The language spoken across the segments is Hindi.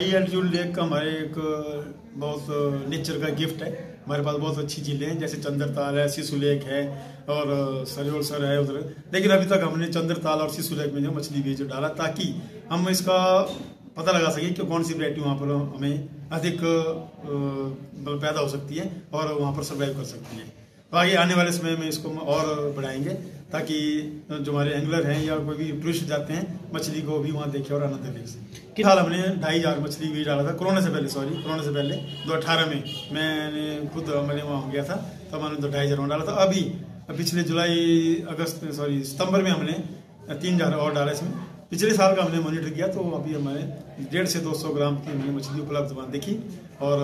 हाई एल्टीट्यूड लेक का हमारे एक बहुत नेचर का गिफ्ट है। हमारे पास बहुत अच्छी झीलें हैं, जैसे चंद्रताल है, सिसु लेक है और सरयोल सर है उधर। लेकिन अभी तक हमने चंद्रताल और सिसु लेक में जो मछली बीज डाला, ताकि हम इसका पता लगा सकें कि कौन सी वैरायटी वहाँ पर हमें अधिक पैदा हो सकती है और वहाँ पर सर्वाइव कर सकती है। तो आगे आने वाले समय में इसको और बढ़ाएंगे, ताकि जो हमारे एंगलर हैं या कोई भी टूरिस्ट जाते हैं मछली को भी वहाँ देखे और आनंद ले सकें। फिलहाल हमने 2500 मछली भी डाला था कोरोना से पहले 2018 में मैंने खुद मैंने वहाँ गया था, तब मैंने 2500 डाला था। अभी पिछले सितंबर में हमने 3000 और डाला इसमें। पिछले साल का हमने मॉनिटर किया, तो अभी हमारे 150 से 200 ग्राम की हमने मछली उपलब्ध वहाँ देखी और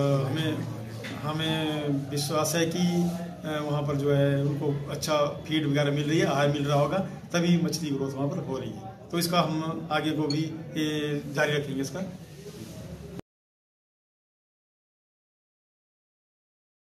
हमें विश्वास है कि वहाँ पर जो है उनको अच्छा फीड वगैरह मिल रही है, आहार मिल रहा होगा, तभी मछली ग्रोथ वहाँ पर हो रही है। तो इसका हम आगे को भी जारी रखेंगे इसका।